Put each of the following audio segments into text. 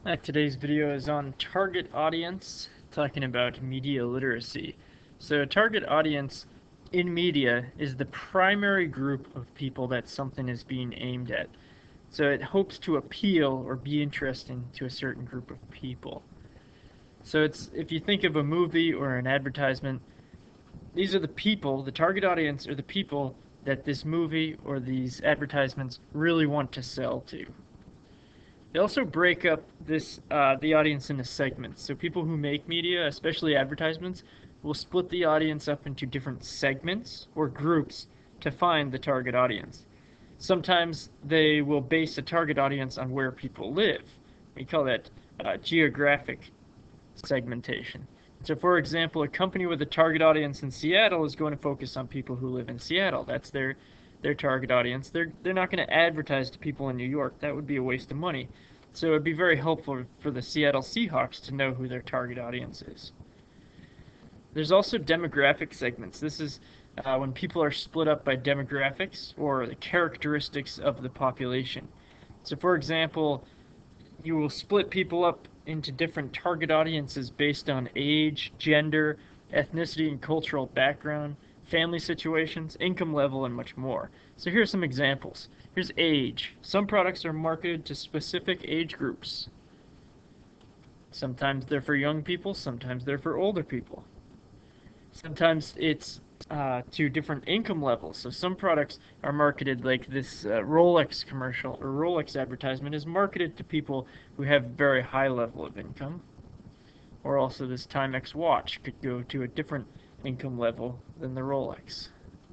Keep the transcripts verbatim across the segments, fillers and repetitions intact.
Uh, today's video is on target audience, talking about media literacy. So target audience in media is the primary group of people that something is being aimed at. So it hopes to appeal or be interesting to a certain group of people. So it's if you think of a movie or an advertisement, these are the people, the target audience are the people that this movie or these advertisements really want to sell to. They also break up this uh, the audience into segments. So people who make media, especially advertisements, will split the audience up into different segments or groups to find the target audience. Sometimes they will base a target audience on where people live. We call that uh, geographic segmentation. So, for example, a company with a target audience in Seattle is going to focus on people who live in Seattle. That's their their target audience. They're they're not going to advertise to people in New York. That would be a waste of money. So it'd be very helpful for the Seattle Seahawks to know who their target audience is. There's also demographic segments. This is uh, when people are split up by demographics or the characteristics of the population. So, for example, you will split people up into different target audiences based on age, gender, ethnicity and cultural background, family situations, income level, and much more. So here's some examples. Here's age. Some products are marketed to specific age groups. Sometimes they're for young people, sometimes they're for older people. Sometimes it's uh, to different income levels. So some products are marketed like this uh, Rolex commercial or Rolex advertisement is marketed to people who have very high level of income. Or also this Timex watch could go to a different income level than the Rolex.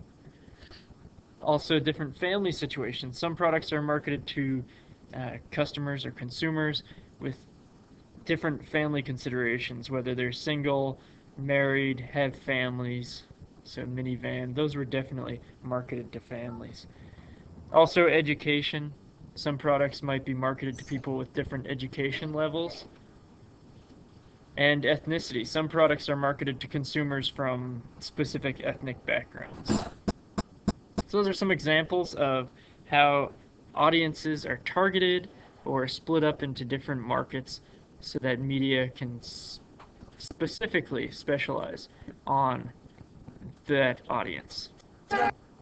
Also different family situations. Some products are marketed to uh, customers or consumers with different family considerations, whether they're single, married, have families. So minivan, those were definitely marketed to families. Also education. Some products might be marketed to people with different education levels. And ethnicity. Some products are marketed to consumers from specific ethnic backgrounds. So those are some examples of how audiences are targeted or split up into different markets so that media can specifically specialize on that audience.